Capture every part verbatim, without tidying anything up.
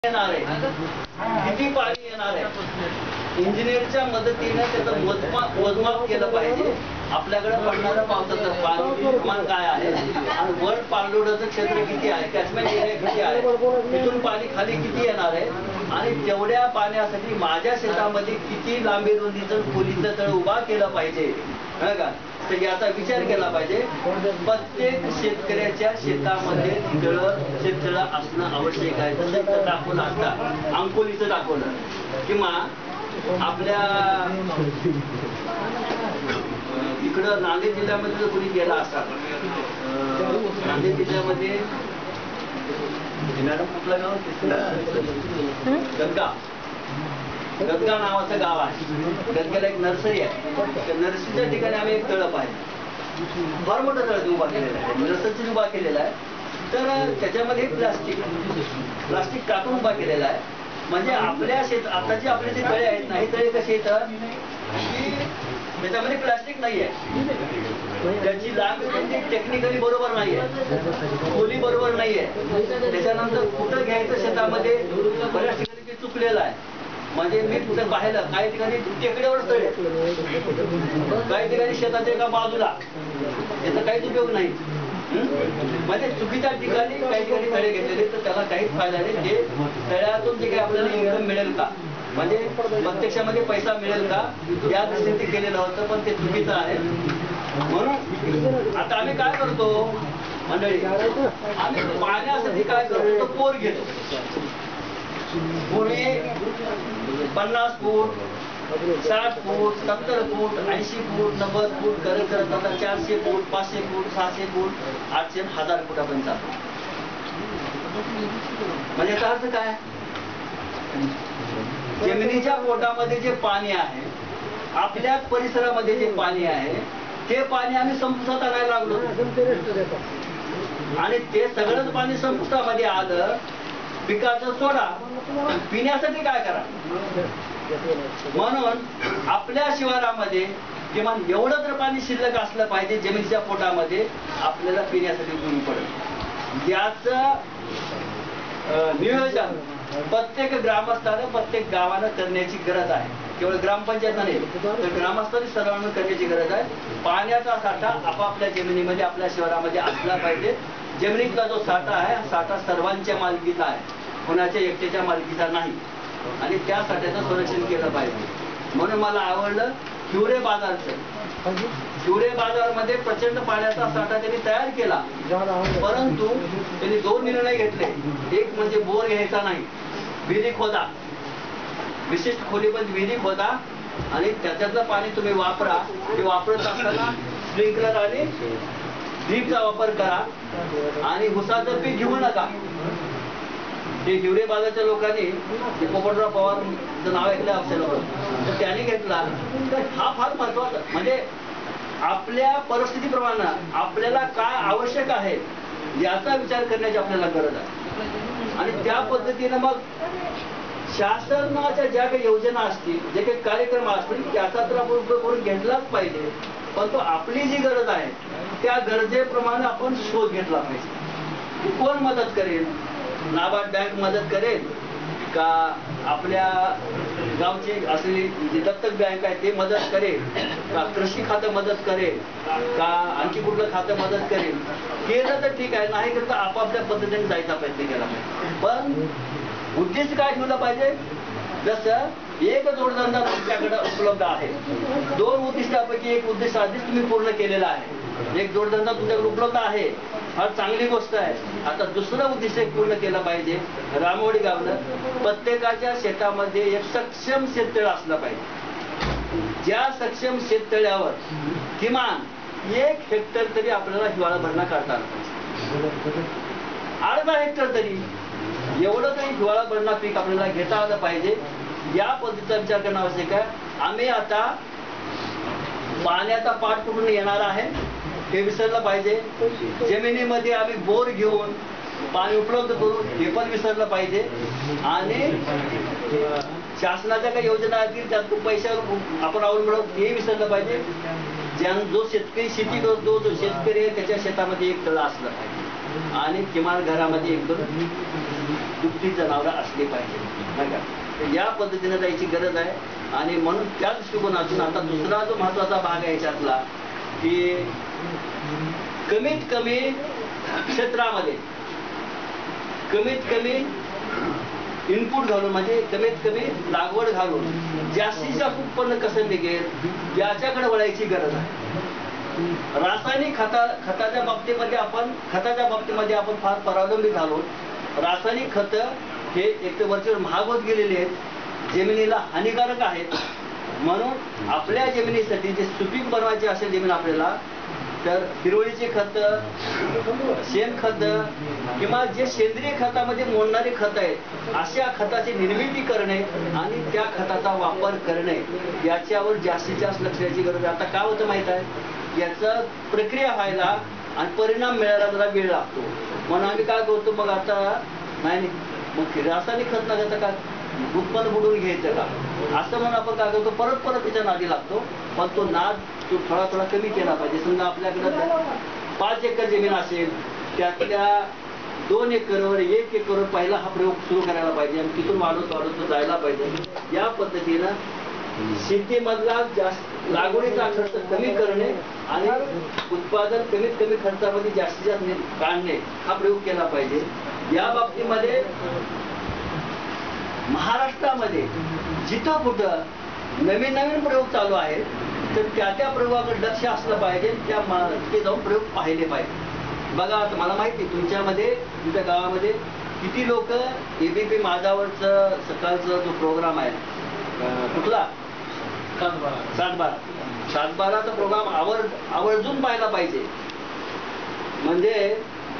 येणार आहे, किती पाणी येणार आहे, इंजिनियरच्या मदतीने त्याचं मोजमाप मोजमाप केलं पाहिजे. आपल्याकडे पडणारं पावसाचं पाणी प्रमाण काय आहे आणि वर पाणलोटाचं क्षेत्र किती आहे, कॅचमेंट एरिया किती आहे, तिथून पाणी खाली किती येणार आहे आणि तेवढ्या पाण्यासाठी माझ्या शेतामध्ये किती लांबी रुंदीचं खोलीचं तळ उभा केलं पाहिजे का, तर याचा विचार केला पाहिजे. प्रत्येक शेतकऱ्याच्या शेतामध्ये तळ शेततळ असणं आवश्यक आहे. जसं इथं दाखवलं असता अंकोलीचं दाखवलं किंवा आपल्या इकडं नांदेड जिल्ह्यामध्ये जर कोणी गेला असता, नांदेड जिल्ह्यामध्ये कुठलं गाव, गदगा गदगा नावाचं गाव आहे. गदग्याला एक नर्सरी आहे. त्या नर्सरीच्या ठिकाणी आम्ही एक तळप आहे, फार मोठं तळप उभा केलेला आहे, नर्सरीच उभा केलेला आहे. तर त्याच्यामध्ये प्लास्टिक प्लास्टिक टाकून उभा केलेला आहे. म्हणजे आपल्या शेत आताचे आपले जे तळे आहेत ना, हे तळे कसे येतात की त्याच्यामध्ये प्लास्टिक नाही आहे, त्याची लांब टेक्निकली बरोबर नाही आहे, खोली बरोबर नाही आहे. त्याच्यानंतर कुठं घ्यायचं शेतामध्ये बऱ्याच ठिकाणी ते चुकलेलं आहे. म्हणजे मी कुठे पाहिलं काही ठिकाणी टेकड्यावर तळे, काही ठिकाणी शेताच्या एका बाजूला, याचा काहीच उपयोग नाही. म्हणजे चुकीच्या ठिकाणी काही ठिकाणी तळे घेतलेले, तर त्याला काहीच फायदा नाही. ते तळ्यातून जे काही आपल्याला इन्कम मिळेल का, म्हणजे प्रत्यक्षामध्ये पैसा मिळेल का, या दृष्टीने ते केलेलं होतं, पण ते चुकीचं आहे. म्हणून आता आम्ही काय करतो मंडळी, आम्ही पाण्यासाठी काय करतो, तो बोर घेतो. पूर्वी पन्नास फूट, साठ फूट, सत्तर फूट, ऐंशी फूट, नव्वद फूट करत करत आता चारशे फूट, पाचशे फूट, सहाशे फूट, आठशे हजार फुटापर्यंत जातो. म्हणजे याचा अर्थ काय, जमिनीच्या पोटामध्ये जे पाणी आहे, आपल्या परिसरामध्ये जे पाणी आहे, ते पाणी आम्ही संपुष्टात आणायला लागलो आणि ते सगळंच पाणी संपुष्टामध्ये आलं. पिकाचं सोडा, पिण्यासाठी काय करा. म्हणून आपल्या शिवारामध्ये किमान एवढं तर पाणी शिल्लक असलं पाहिजे जमिनीच्या पोटामध्ये, आपल्याला पिण्यासाठी उपयोगी पडेल. याचं नियोजन प्रत्येक ग्रामस्थानं प्रत्येक गावानं करण्याची गरज आहे. केवळ ग्रामपंचायत नाही तर ग्रामस्थांनी सर्वांना करण्याची गरज आहे. पाण्याचा साठा आपापल्या जमिनीमध्ये आपल्या शहरामध्ये असला पाहिजे. जमिनीतला जो साठा आहे, साठा सर्वांच्या मालकीचा आहे, कोणाच्या एकट्याच्या मालकीचा नाही आणि त्या साठ्याचं संरक्षण केलं पाहिजे. म्हणून मला आवडलं हिवरे बाजारचं. हिवरे बाजारमध्ये प्रचंड पाण्याचा साठा त्यांनी तयार केला, परंतु त्यांनी दोन निर्णय घेतले. एक म्हणजे बोर घ्यायचा नाही, विहिरी खोदा, विशिष्ट खोलीपर्यंत विहिरी खोदा आणि त्याच्यातलं पाणी तुम्ही वापरा. ते वापरत असताना स्प्रिंकलर आणि ड्रीपचा वापर करा आणि ऊसाचं पीक घेऊ नका. ते हिवरे बाजारच्या लोकांनी पोपटराव पवारचं नाव ऐकलं असेल, तर त्याने घेतला. तर हा फार महत्वाचा, म्हणजे आपल्या परिस्थितीप्रमाणे आपल्याला काय आवश्यक आहे याचा विचार करण्याची आपल्याला गरज आहे. आणि त्या पद्धतीनं मग शासनाच्या ज्या काही योजना असतील, जे काही कार्यक्रम असतील, त्याचा तर आपण उपयोग करून घेतलाच पाहिजे. पण तो आपली जी गरज आहे त्या गरजेप्रमाणे आपण शोध घेतला पाहिजे. कोण मदत करेल, नाबार्ड बँक मदत करेल का, आपल्या गावची असलेली जी दत्तक बँक आहे ते मदत करेल का, कृषी खातं मदत करेल का, आणखी कुठलं खातं मदत करेल. केलं तर ठीक आहे, नाही तर आपापल्या पद्धतीने जायचा प्रयत्न केला पाहिजे. पण उद्देश काय ठेवलं पाहिजे, जसं एक जोडधंदा तुमच्याकडे उपलब्ध आहे, दोन उद्दिष्टापैकी एक उद्दिष्ट आधीच तुम्ही पूर्ण केलेला आहे, एक जोडधंदा तुमच्याकडे उपलब्ध आहे, फार चांगली गोष्ट आहे. आता दुसरं उद्दिष्ट पूर्ण केलं पाहिजे. रामवाडी गावनं प्रत्येकाच्या शेतामध्ये एक सक्षम शेततळ असलं पाहिजे. ज्या सक्षम शेततळ्यावर किमान एक हेक्टर तरी आपल्याला हिवाळा भरणा काढता आला पाहिजे, अर्धा हेक्टर तरी, एवढं तरी हिवाळा भरणा पीक आपल्याला घेता आलं पाहिजे. या पद्धतीचा विचार करणं आवश्यक आहे. आम्ही आता पाण्याचा पाठ कुठून येणार आहे हे विसरलं पाहिजे. जमिनीमध्ये आम्ही बोर घेऊन पाणी उपलब्ध करू हे पण विसरलं पाहिजे. आणि शासनाच्या काही योजना असतील त्यातून पैशावर आपण अवलंबून हे विसरलं पाहिजे. ज्या जो शेतकरी शेती करतो, जो शेतकरी आहे त्याच्या शेतामध्ये एक तळ असलं पाहिजे आणि किमान घरामध्ये एक दोन दुभती जनावरं असली पाहिजे, नाही का. तर या पद्धतीने जायची गरज आहे. आणि म्हणून त्या दृष्टिकोनातून आता दुसरा जो महत्वाचा भाग आहे याच्यातला, की कमीत कमी क्षेत्रामध्ये कमीत कमी इनपुट घालून, म्हणजे कमीत कमी लागवड घालून जास्तीत जास्त उत्पन्न कसं निघेल याच्याकडे वळायची गरज आहे. रासायनिक खता खताच्या बाबतीमध्ये आपण खताच्या बाबतीमध्ये आपण फार परावलंबी झालो. रासायनिक खत हे एक तर वरचेवर महाग होत गेलेले आहेत, जमिनीला हानिकारक आहेत. म्हणून आपल्या जमिनीसाठी जे सुपीक बनवायचे असेल जमीन आपल्याला, तर हिरवळीचे खत, शेणखत किंवा जे सेंद्रिय खतामध्ये मोडणारे खत आहेत अशा खताची निर्मिती करणे आणि त्या खताचा वापर करणे याच्यावर जास्तीत जास्त लक्ष द्यायची गरज आहे. आता काय होतं माहित आहे, याचं प्रक्रिया व्हायला आणि परिणाम मिळायला जरा वेळ लागतो. म्हणून आम्ही काय करतो, मग आता नाही मग रासायनिक खत न का उत्पन्न बुडवून घ्यायचं का असं म्हणून आपण काय करतो, परत परत त्याच्या नादी लागतो. पण तो नाद तो थोडा थोडा कमी केला पाहिजे. समजा आपल्याकडं पाच एकर जमीन असेल, त्यातल्या दोन एकरवर एक एकरवर पहिला हा प्रयोग सुरू करायला पाहिजे आणि तिथून वाढत वाढत तो जायला पाहिजे. या पद्धतीनं शेतीमधला जास्त लागवडीचा खर्च कमी करणे आणि उत्पादन कमीत कमी खर्चामध्ये जास्तीत जास्त काढणे हा प्रयोग केला पाहिजे. या बाबतीमध्ये महाराष्ट्रामध्ये जिथं कुठं नवीन नवीन प्रयोग चालू आहेत, तर त्या त्या प्रयोगाकडे लक्ष असलं पाहिजे. त्या ते जाऊन प्रयोग पाहिले पाहिजे. बघा आता मला माहिती तुमच्यामध्ये तुमच्या गावामध्ये किती लोक एबीपी माझावरचं सकाळचा जो प्रोग्राम आहे कुठला सातबारा सातबाराचा प्रोग्राम आवर आवर्जून पाहायला पाहिजे. म्हणजे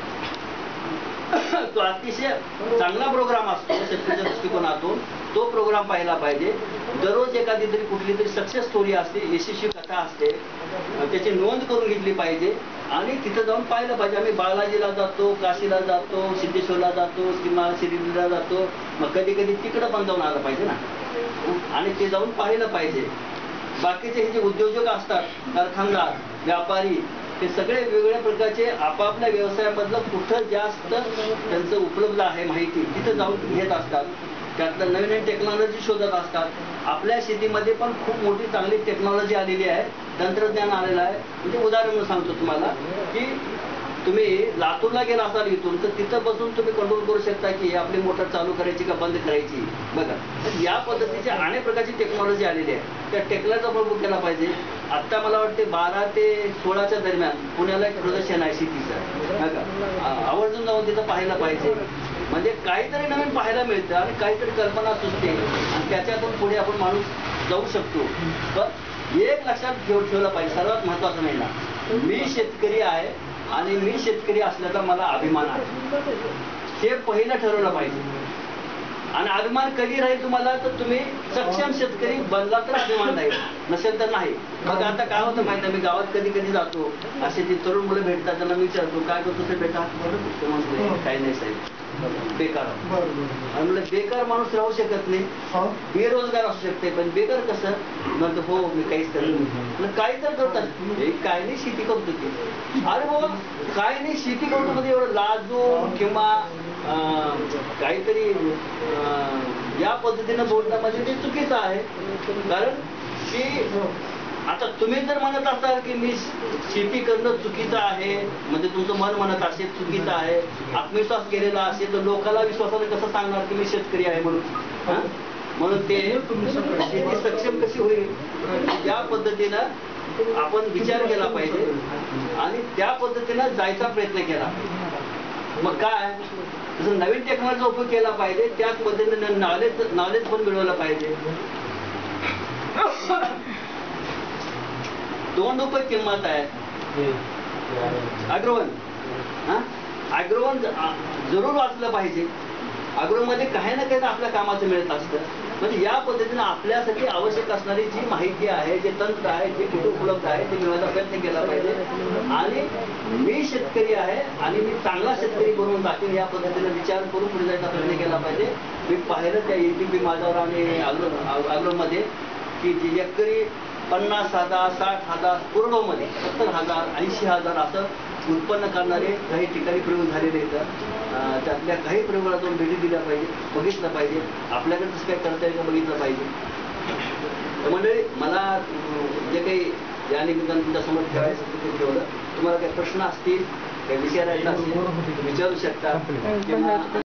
तो अतिशय चांगला प्रोग्राम असतो शेतकऱ्याच्या दृष्टिकोनातून. तो प्रोग्राम पाहायला पाहिजे. दररोज एखादी तरी कुठली तरी सक्सेस स्टोरी असते, यशस्वी कथा असते, त्याची नोंद करून घेतली पाहिजे आणि तिथं जाऊन पाहिलं पाहिजे. आम्ही बालाजीला जातो, काशीला जातो, सिद्धेश्वरला जातो किंवा शिर्डीला जातो, मग कधी कधी तिकडं पण जाऊन आलं पाहिजे ना आणि ते जाऊन पाहिलं पाहिजे. बाकीचे हे जे उद्योजक असतात, कारखानदार, व्यापारी, हे सगळे वेगवेगळ्या प्रकारचे आपापल्या व्यवसायामधलं कुठं जास्त त्यांचं उपलब्ध आहे माहिती तिथं जाऊन घेत असतात. त्यातलं नवीन नवीन टेक्नॉलॉजी शोधत असतात. आपल्या शेतीमध्ये पण खूप मोठी चांगली टेक्नॉलॉजी आलेली आहे, तंत्रज्ञान आलेलं आहे. म्हणजे उदाहरण म्हणून सांगतो तुम्हाला की तुम्ही लातूरला गेला असाल इथून, तर तिथं बसून तुम्ही कंट्रोल करू शकता की आपली मोटर चालू करायची का बंद करायची. बघा, या पद्धतीचे अनेक प्रकारची टेक्नॉलॉजी आलेली आहे. त्या टेक्नॉलॉजीचा उपयोग केला पाहिजे. आत्ता मला वाटते बारा ते सोळाच्या दरम्यान पुण्याला एक प्रदर्शन आहे शेतीचं, बघा आवर्जून जाऊन तिथं पाहायला पाहिजे. म्हणजे काहीतरी नवीन पाहायला मिळतं आणि काहीतरी कल्पना सुचते आणि त्याच्यातून पुढे आपण माणूस जाऊ शकतो. पण एक लक्षात ठेव ठेवलं पाहिजे, सर्वात महत्वाचं नाही ना, मी शेतकरी आहे आणि मी शेतकरी असल्याचा मला अभिमान आहे, हे पहिलं ठरवलं पाहिजे. आणि अभिमान कधी राहील तुम्हाला, तर तुम्ही सक्षम शेतकरी बनला तर अभिमान राहील, नसेल तर नाही. मग आता काय होतं माहिती आहे, मी गावात कधी कधी जातो, असे ते तरुण मुलं भेटतात, त्यांना मी विचारतो काय करतो ते बेटा, काही नाही साहेब, बेकार. आणि म्हणलं बेकार माणूस राहू शकत नाही, बेरोजगार असू शकते, पण बेकार कसं म्हणतो, हो मी काहीच करत नाही. काही तर करतात, काय नाही शेती करतो की, अरे बाबा काय नाही शेती करतो मध्ये एवढं लाजून किंवा काहीतरी या पद्धतीनं बोलणं म्हणजे ते चुकीचं आहे. कारण की आता तुम्ही जर म्हणत असाल की मी शेती करणं चुकीचं आहे, म्हणजे तुमचं मन म्हणत असेल चुकीचं आहे, आत्मविश्वास गेलेला असेल, तर लोकांना विश्वासाने कसं सांगणार की मी शेतकरी आहे म्हणून. म्हणून ते शेती सक्षम कशी होईल या पद्धतीनं आपण विचार केला पाहिजे आणि त्या पद्धतीनं जायचा प्रयत्न केला पाहिजे. मग काय जसं नवीन टेक्नॉलॉजीचा उपयोग केला पाहिजे, त्याच पद्धतीने नॉलेज नॉलेज पण मिळवलं पाहिजे. दोन रुपये किंमत आहे अग्रवन, हा अग्रवन जरूर वाचलं पाहिजे. अग्रोमध्ये काही ना काही आपल्या कामाचं मिळत असतं. म्हणजे या पद्धतीने आपल्यासाठी आवश्यक असणारी जी माहिती आहे, जे तंत्र आहे, जे कुठे उपलब्ध आहे ते मिळवायचा प्रयत्न केला पाहिजे. आणि मी शेतकरी आहे आणि मी चांगला शेतकरी बनवून दाखवेन या पद्धतीने विचार करून पुढे जायचा प्रयत्न केला पाहिजे. मी पाहिलं त्या एटीपी माझावर आणि आग्रो आग्रोमध्ये की जी एकरी पन्नास हजार, साठ हजार, कोरडोमध्ये सत्तर हजार, ऐंशी हजार असं उत्पन्न करणारे काही ठिकाणी प्रयोग झालेले आहेत. अं, त्यातल्या काही प्रयोगाला जाऊन भेटी दिल्या पाहिजे, बघितलं पाहिजे, आपल्याकडे तसं काय करता येईल का बघितलं पाहिजे. तर मंडळी, मला अं, जे काही या निमित्तानं तुमच्यासमोर ठेवायचं होतं ते ठेवलं. तुम्हाला काही प्रश्न असतील, काही विचारायचं असेल विचारू शकता किंवा